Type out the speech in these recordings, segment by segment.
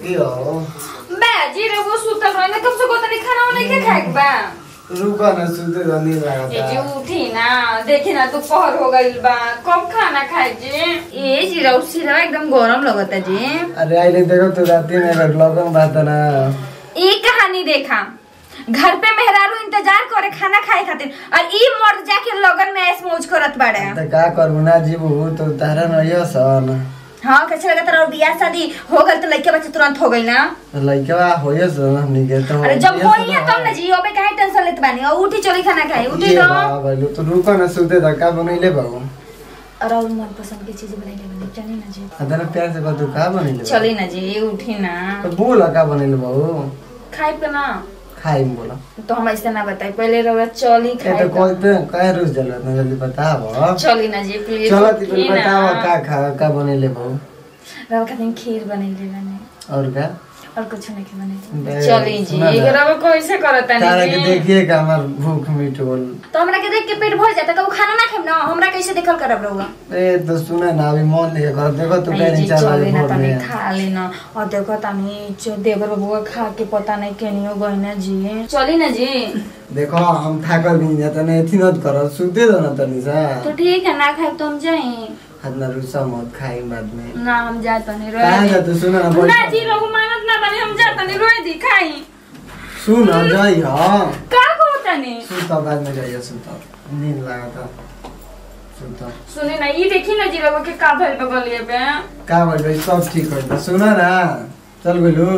दियो बे जी रे वो सुतल रहे ना कब से को तनी खाना नहीं के खाए बा रुका ना सुते रनी लागता ए जी उठी ना देखी ना तू पहर हो गइल बा कब खाना खाए जी ए जी रे उसी रे एकदम गरम लगता जी अरे आइले देखो तो राती में लगन बात ना एक कहानी देखा घर पे मेहरारू इंतजार करे खाना खाए खातिर और ई मर्द जाके लगन में ऐस मौज करत बाड़े त का करबू ना जीबू तो तारा नहियो सन हां कैसे लगा तेरा बियाह शादी हो गल तो लइका बच्चा तुरंत हो गई ना लइका होयो सन हमनी के तो अरे जब होई है तब ना जी ओबे काहे टेंशन लेत बानी और उठी चली खाना खाए उठी तो बाबा लो तो रुका ना सुते त का बनइले बाबू और मन पसंद की चीज बनाइले बनी चली ना जी अदर प्यार से बतू का बनइले चली ना जी उठी ना तो बोल का बनइले बाबू खाए पे ना खाई बोला तो हम ऐसे ना बताई पहले रवा चली खाए तो कहते काहे रोज जलत ना जल्दी बताओ चली ना जी प्लीज चलो ती बताओ का बनइले बाबू रवा खातिर खीर बनइले बने और का और कुछ नहीं के बने चली जी रवा कैसे करता नहीं तारा के देखिए का हमर भूख मिट होल तो हमरा के देख के पेट भर जाता कब खाना ना खाम ना हमरा कैसे देखल करब रहुआ ए तो सुने ना अभी मन लेके कर देखो तो कहीं चल चले ना तनी खा लेना और देखो तनी देवर बबुआ खा के पता नहीं केनियो गइना जी चली ना जी देखो हम थाकल भी जाता नहीं एथी मत करो सुते दो ना तनी सा तो ठीक है ना खाए तो हम जाए हदना रुसा मत खाई बाद में ना हम जाता नहीं रोए कहां जा तो सुनो ना ना जी लोग मानत ना तनी हम जाता नहीं रोए दी खाई सुन जाई हां का कहता नहीं सुता बाद में जाइए सुता नींद लागता सुता सुने ना ये देखी ना जी लोग के का भइल बगलिए पे का बोल सब ठीक हो सुना ना चल बोलू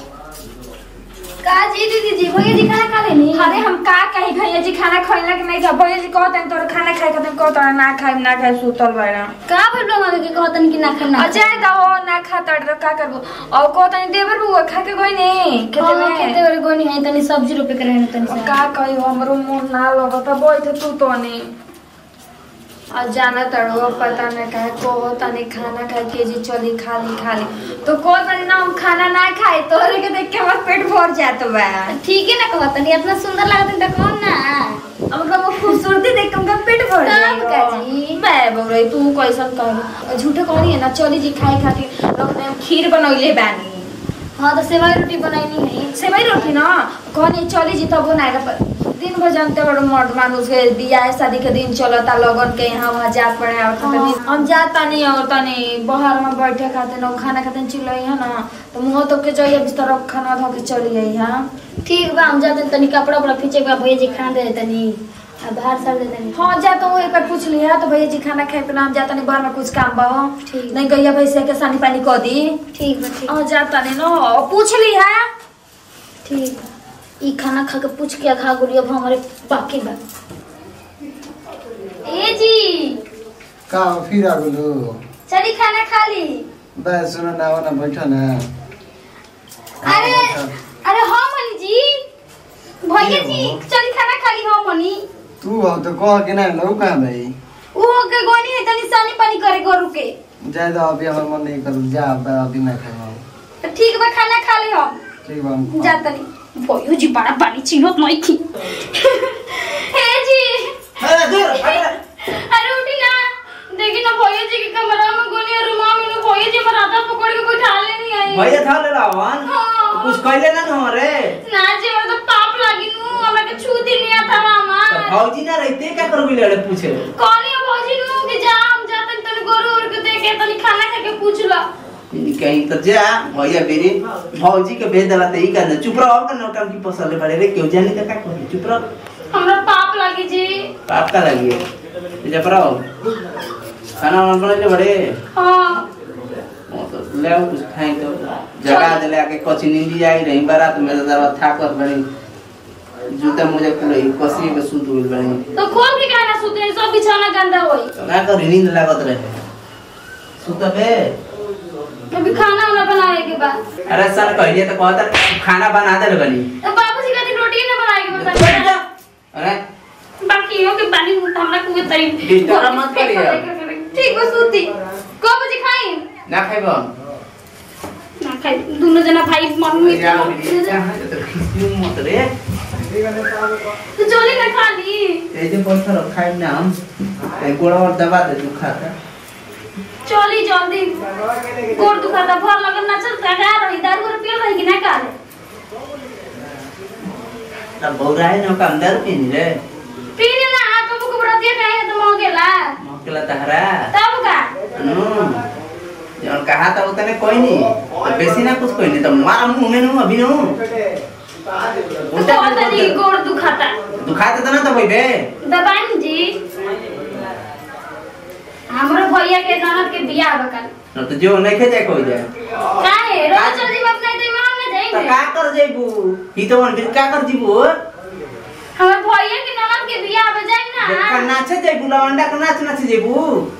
का जी दीदी जी भैया जी खाना खा लेनी अरे हम का कही भैया जी खाना खइला के नहीं खा भैया जी कहतन तोर खाना खाए के तुम कहत ना खाए सुतल बाड़ा का भइल बगल के कहतन कि ना खाए ना अजय दा हो ना खा तड़ का करबो और कहतन देवर बुआ खा के गई नहीं खेते में खेते वाले गई नहीं तनी सब्जी रोपे के रहने तनी का कहियो हमरो मन ना लगत बैठ तू तो नहीं और जाना तड़ो पता न कहे को तनी खाना खाए के जी चली खा ली तो को तनी ना हम खाना ना खाए तोरे के देख के हमर पेट भर जात बा ठीक है ना कहत तनी इतना सुंदर लागत त कौन ना अब वो खूबसूरती देख के हमका पेट भर जाए का जी बे बौरे तू कैसन कहू झूठे कहनी है ना चली जी खाए खातिर लोग ने खीर बनौले बानी हां तो सेवई रोटी बनाईनी है सेवई रोटी ना कहनी चली जी तब बनाएगा दिन भर जानते बड़ो मर्द मानुस के बियाह शादी के दिन चलता लगन के यहाँ वहाँ जात पड़े और हम जाता नहीं और तनी बाहर में बैठे खाते ना खाना खाते चिल्लाई है ना तो मुंह तो के जाइए बिस्तर खाना धो के चली आई हां ठीक बा हम जाते तनी कपड़ा उपड़ा पीछे के भैया जी खाना दे तनी बाहर सर दे तनी हां जा तो एक बार पूछ लिया तो भैया जी खाना खाए पे ना हम जाता नहीं बाहर में कुछ काम बा ठीक नहीं गैया भैया के सानी पानी क दी ठीक बा ठीक हां जाता नहीं ना पूछ लिया ठीक ई खाना खा के पूछ के खा गुड़िया हमारे बाकी बा ए जी का फिर आ गेलू चली खाना खा ली बस सुनो ना ना बैठो ना अरे हां मनी जी भैया जी चली खाना खा ली हां मनी तू हो तो कह के ना लो का भाई वो के गोनी है तनी सानी पानी करे गोरु के जा दो अभी हमर मन नहीं करू जा अभी ना खाओ तो ठीक बा खाना खा ले हम ठीक बा जा तनी भैया जी बड़ा पानी चिनत नहीं थी हे जी अरे दूर अरे उठी ना देखी ना भैया जी के कमरा में गोनी रुमा में ना भैया जी हमारा हाथ पकड़ के बैठा ले नहीं आई भैया था ले लावन कुछ कहले ना हमारे ना जी हमरा तो पाप लागी नु हमरा के छू दी नहीं आता मामा तो भौजी ना रहते क्या करबी लड़े पूछे कौन है भौजी नु के जा हम जातन तनी गोरू और के देखे तनी खाना खा के पूछ ला कहीं तो जा भैया बेरी भौजी के भेज देला त ई करना चुप रहो का नौटंकी की पसले बड़े रे क्यों जाने का कर चुप रहो हमरा पाप लागी जी पाप का लगी है जा रहो खाना बना ले बड़े हां तो ले आओ कुछ खाए तो जगह दे ले आके कोची नींदी आई रही बारात में जरा थाकत बड़ी जूता मोजा पूरा कसी में सूत हुई बड़ी तो खोल के कहना सूते सब बिछाना गंदा होई तो ना कर नींद लागत रहे सूता बे अभी खाना ना बनाए के बाद अरे सर कहिए तो कहता खाना बना दे बनी तो बाबूजी कहते रोटी ना बनाए के बता अरे बाकी हो के पानी हमरा को तरी गरम मत करिए ठीक बस सूती को बजे खाई ना खाइबो ना खाई दोनों जना भाई मम्मी तो खिसियो मत रे तो चले ना खा ली ए जे पत्थर खाइ ना हम ए गोड़ा और दबा दे तू खाता चली जल्दी गोड़ दुखाता भर लगन ना चलता का रही दारू रुपया रही कि ना काले तब बौरा है ना का अंदर पीन रे पीने ना आप को बरतिया काहे तो मोगेला तहरा तब का जौन कहा था उतने कोई नहीं तो बेसी ना कुछ कोई नहीं तो मारा मुंह में नु अभी नु उल्टा नहीं गोड़ दुखाता तो ना तो भाई बे दबाई जी हमरो भैया के ननद के बियाह बकल न तो जो नहीं खे जाए कोई जाए काहे रोज चल जी बाप नहीं तो मान में जाएंगे तो का कर जेबू ई तो मन फिर का कर जीबू हमर भैया के ननद के बियाह हो जाए ना देखा नाचे जेबू लवंडा का नाच जेबू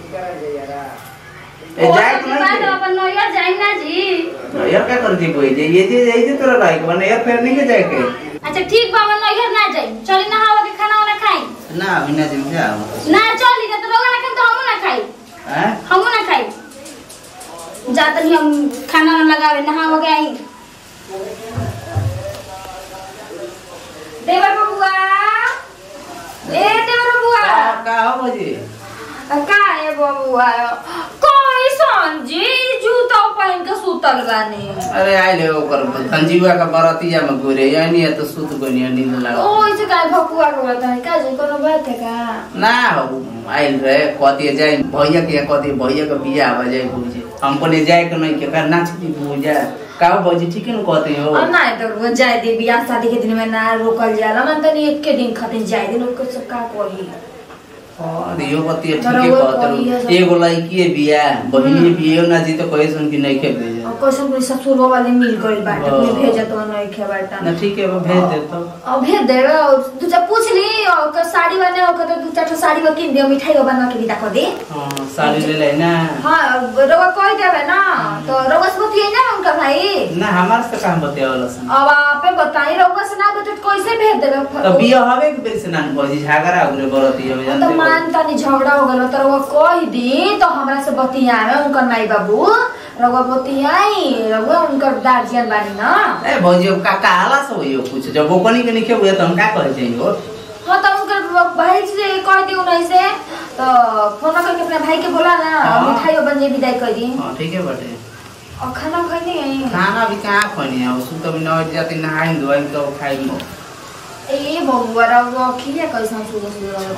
ए जाए तो नहीं अपन नैयर जाए ना जी नैयर का कर जीबू ये तोरा लाइक बने यार फिर नहीं के जाए के अच्छा ठीक बा मन नैयर ना जाए चली ना हवा के खाना वाला खाई ना अभी ना जिम से आओ ना चली ना तो रोगा ना तो हम ना खाई हैं हम ना खाई जात नहीं हम खाना ना लगावे नहावा के आई देवर बबुआ ए देवर बबुआ का हो बजी का है बबुआ कोई संजी जूता पहन के सुतल बानी अरे आइले ओकर संजीवा का बरतिया में गोरे यानी तो सुत गोनी नींद लाग ओ इसे काय भकुआ के बोलता है का जे कोनो बात है का ना आइल रे कदी जाए भैया के बियाह हो जाए बुझे हमने जाए के नहीं के कर नाच की बुझा का बजी ठीक न कहते हो और ना तो वो जाए दे बियाह शादी के दिन में ना रोकल जाला मन तो एक के दिन खातिर जाए दे लोग को सब का कोई और यो बतिया ठीक है कहत एगो लड़की है बियाह बहिनी बियाह ना जी तो कहे सुन कि नहीं के भेज और कैसे कोई ससुर वाले मिल गइल बाटे कोई भेजे तो नहीं के बाटा ना ठीक है वो भेज दे तो अब भेज देवे और तू जब पूछ ली और साड़ी वाले हो तो दू चार साड़ी में किन दे मिठाई बना के विदा कर दे हां साड़ी ले ले ना हां रवा कोई देवे ना तो रवा से बतिए ना उनका भाई ना हमार से काम बतियावला सन अब आपे बताई रवा से ना बते कैसे भेज देवे तो बियाह हवे के बेर से ना बजी झगड़ा उगरे बरतिया में तो मान तनी झगड़ा हो गलो तो रवा कह दी तो हमरा से बतियावे उनका माई बाबू रवा बतियाई रवा उनका गार्जियन बानी ना ए भौजी का काला से होयो कुछ जब वो कोनी के नहीं के हुए तो हम का करे चाहिए हो हां तो उनका भाई से कह दियो नहीं से तो फोन करके अपने भाई के बोला ना मिठाई बन जे विदाई कर दी हां ठीक है बटे और खाना खाने खाना भी कहां खानी है उसको तो न जाती नहाई धोई तो खाई मो ए बबुआ रवा खिया कैसा सुबह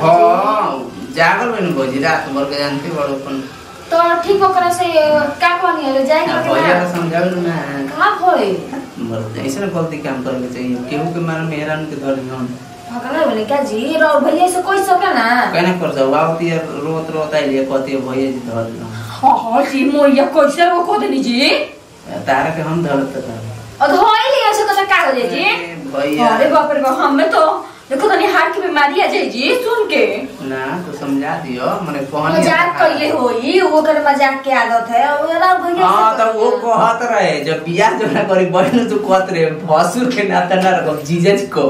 हां जागल बन भौजी रात भर के जानते बड़ो अपन तो ठीक ओकरा से का कहनी है जाए के भैया का समझाओ ना का होई मर ऐसे ना गलती काम करे के चाहिए केहू के मारे मेहरान के धर हम भगला बोले क्या जी रो भैया से कोई सके ना कहना कर जाओ आवती रोत आइले कहती भैया जी धर हां जी मोया कैसे वो को देनी जी तारा के हम धरत था और धोई लिया से तो का हो जी भैया अरे बाप रे बाप हमें तो देखो तनी हार्ट की बीमारी आ जाई जी सुन के ना तो समझा दियो माने कहनी मजाक कइले होई वो कर मजाक के आदत है और ना भैया हां तो वो कहत रहे जब बियाह जो ना करी बहन तो कहत रहे भसुर के नाता ना रखो जीजज को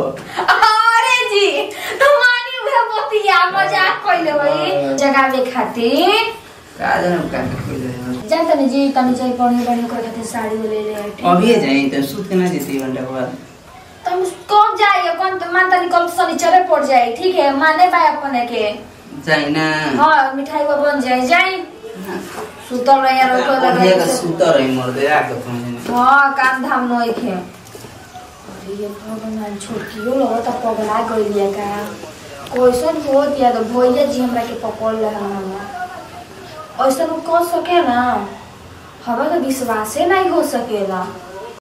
अरे जी तो मानी उहे मोतिया मजाक कइले होई जगावे खातिर का जनम का कइले जानता नहीं जी तनी जाई पढ़ने कर खातिर साड़ी ले ले अभी जाई तो सूत के ना जेती घंटा के बाद तुम कब जाइए कौन तो मान तनी कल शनिचरे पड़ जाए ठीक है माने बा अपने के जाई ना हां मिठाई वो बन जाए जाई सुतल रहे यार को लगा ये सुतर रही मर दे आके पहुंचे हां काम धाम नई खे अरे ये भगवान छोटकियो लोग त पगला गइलिया का कोइसन हो दिया तो भैया जी हमरा के पकड़ ले हमरा ऐसा कह सके ना हवा का विश्वास नहीं हो सकेला